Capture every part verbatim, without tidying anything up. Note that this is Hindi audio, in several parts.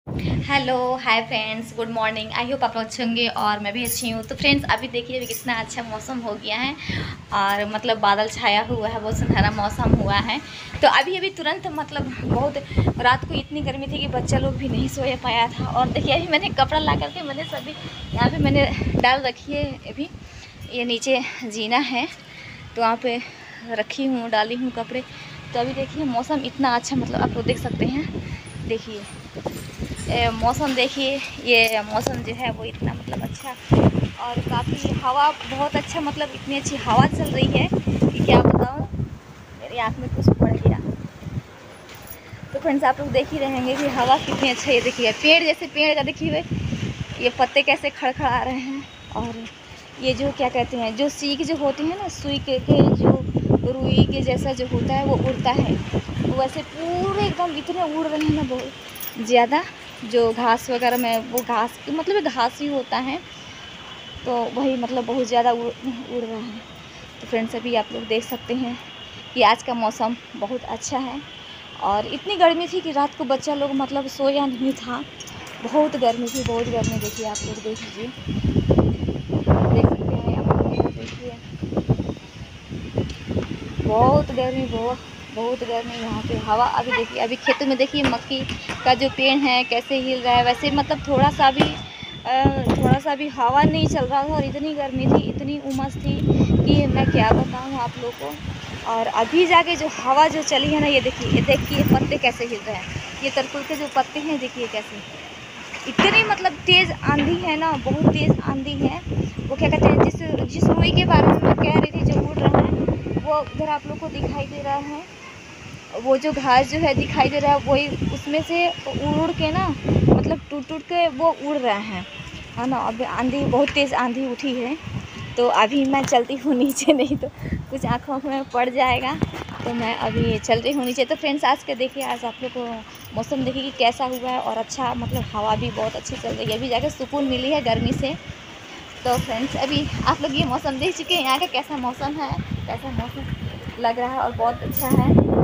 Hello hi friends, good morning. I hope आप लोग अच्छे होंगे और मैं भी अच्छी हूँ। तो फ्रेंड्स, अभी देखिए अभी कितना अच्छा मौसम हो गया है और मतलब बादल छाया हुआ है, बहुत सुनहरा मौसम हुआ है। तो अभी अभी तुरंत मतलब बहुत रात को इतनी गर्मी थी कि बच्चा लोग भी नहीं सोया पाया था। और देखिए अभी मैंने कपड़ा ला करके मैंने सभी यहाँ पे मैंने डाल रखी है। अभी ये नीचे जीना है तो वहाँ पे रखी हूँ, डाली हूँ कपड़े। तो अभी देखिए मौसम इतना अच्छा, मतलब आप लोग देख सकते हैं। देखिए मौसम, देखिए ये मौसम जो है वो इतना मतलब अच्छा और काफ़ी हवा बहुत अच्छा, मतलब इतनी अच्छी हवा चल रही है कि क्या बताऊँ, मेरी आँख में कुछ पड़ गया। तो फ्रेंड्स, आप लोग देख ही रहेंगे कि हवा कितनी अच्छा, ये देखिए पेड़ जैसे, पेड़ का देखिए ये पत्ते कैसे खड़खड़ा रहे हैं। और ये जो क्या कहते हैं, जो सीख जो होती है ना, सुई के, के जो रुई के जैसा जो होता है वो उड़ता है, वैसे पूरे एकदम इतने उड़ रहे हैं ना, बहुत ज़्यादा। जो घास वगैरह में, वो घास मतलब घास ही होता है, तो वही मतलब बहुत ज़्यादा उड़ उड़ रहा है। तो फ्रेंड्स, अभी आप लोग देख सकते हैं कि आज का मौसम बहुत अच्छा है। और इतनी गर्मी थी कि रात को बच्चा लोग मतलब सोया नहीं था, बहुत गर्मी थी, बहुत गर्मी। देखिए आप लोग देख लीजिए, देख सकते हैं आप लोग, देखिए बहुत गर्मी, बहुत बहुत गर्मी यहाँ पे। हवा अभी देखिए, अभी खेतों में देखिए मक्की का जो पेड़ है कैसे हिल रहा है, वैसे मतलब थोड़ा सा भी थोड़ा सा भी हवा नहीं चल रहा था और इतनी गर्मी थी, इतनी उमस थी कि मैं क्या बताऊँ आप लोग को। और अभी जाके जो हवा जो चली है ना, ये देखिए, ये देखिए पत्ते कैसे हिल रहे हैं, ये तरकुल के जो पत्ते हैं देखिए कैसे, इतनी मतलब तेज़ आंधी है ना, बहुत तेज़ आंधी है। वो क्या कहते हैं, जिस जिस रुई के बारे में मैं कह रही थी जो उड़ रहा है, वो उधर आप लोग को दिखाई दे रहा है। वो जो घास जो है दिखाई दे रहा है, वही उसमें से उड़ उड़ के ना, मतलब टूट टूट के वो उड़ रहे हैं, है ना। अब आंधी, बहुत तेज़ आंधी उठी है, तो अभी मैं चलती हूँ नीचे, नहीं तो कुछ आँखों में पड़ जाएगा। तो मैं अभी चल रही हूँ नीचे। तो फ्रेंड्स, आज के देखिए, आज आप लोग को मौसम देखिए कि कैसा हुआ है और अच्छा, मतलब हवा भी बहुत अच्छी चल रही है। अभी जाकर सुकून मिली है गर्मी से। तो फ्रेंड्स, अभी आप लोग ये मौसम देख चुके हैं, यहाँ का कैसा मौसम है, कैसा मौसम लग रहा है और बहुत अच्छा है।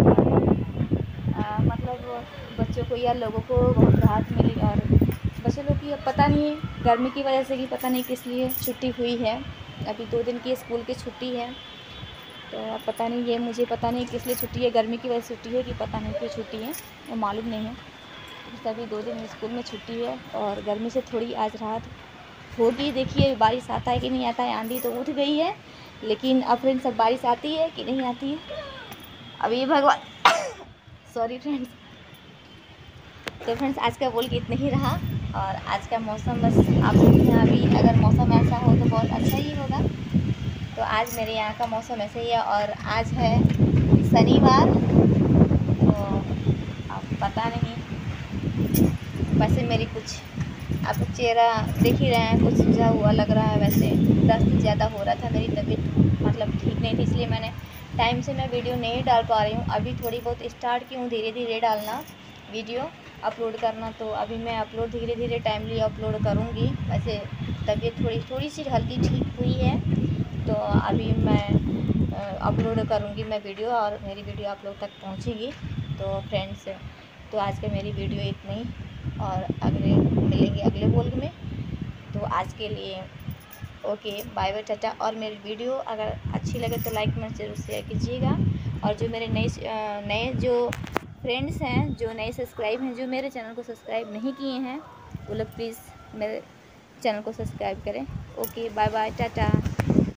आ, मतलब बच्चों को या लोगों को बहुत राहत मिली। और बच्चे लोग की अब पता नहीं गर्मी की वजह से कि पता नहीं किस लिए छुट्टी हुई है। अभी दो दिन की स्कूल की छुट्टी है, तो अब पता नहीं, ये मुझे पता नहीं किस लिए छुट्टी है, गर्मी की वजह से छुट्टी है कि पता नहीं क्यों छुट्टी है, वो मालूम नहीं है। सभी दो दिन स्कूल में छुट्टी है और गर्मी से थोड़ी आज राहत होगी। देखिए बारिश आता है कि नहीं आता है, आंधी तो उठ गई है, लेकिन अब फ्रेंड्स सब बारिश आती है कि नहीं आती है, अब ये भगवान सॉरी फ्रेंड्स। तो फ्रेंड्स, आज का बोल के इतना ही रहा। और आज का मौसम बस आप लोग के यहाँ भी अगर मौसम ऐसा हो तो बहुत अच्छा ही होगा। तो आज मेरे यहाँ का मौसम ऐसे ही है और आज है शनिवार। तो अब पता नहीं, वैसे मेरी कुछ आप चेहरा देख ही रहे हैं, कुछ सूझा हुआ लग रहा है। वैसे दस्त ज़्यादा हो रहा था, मेरी तबीयत मतलब ठीक नहीं थी, इसलिए मैंने टाइम से मैं वीडियो नहीं डाल पा रही हूँ। अभी थोड़ी बहुत स्टार्ट की हूँ धीरे धीरे डालना वीडियो अपलोड करना। तो अभी मैं अपलोड धीरे धीरे टाइमली अपलोड करूँगी। वैसे तबीयत थोड़ी थोड़ी सी हल्की ठीक हुई है, तो अभी मैं अपलोड करूँगी मैं वीडियो और मेरी वीडियो आप लोग तक पहुँचेगी। तो फ्रेंड्स, तो आज का मेरी वीडियो इतना ही और अगले मिलेंगे अगले व्लॉग में। तो आज के लिए ओके, बाय बाय, टाटा। और मेरी वीडियो अगर अच्छी लगे तो लाइक में ज़रूर शेयर कीजिएगा। और जो मेरे नए नए जो फ्रेंड्स हैं, जो नए सब्सक्राइब हैं, जो मेरे चैनल को सब्सक्राइब नहीं किए हैं, वो लोग प्लीज़ मेरे चैनल को सब्सक्राइब करें। Okay, bye bye, Tata.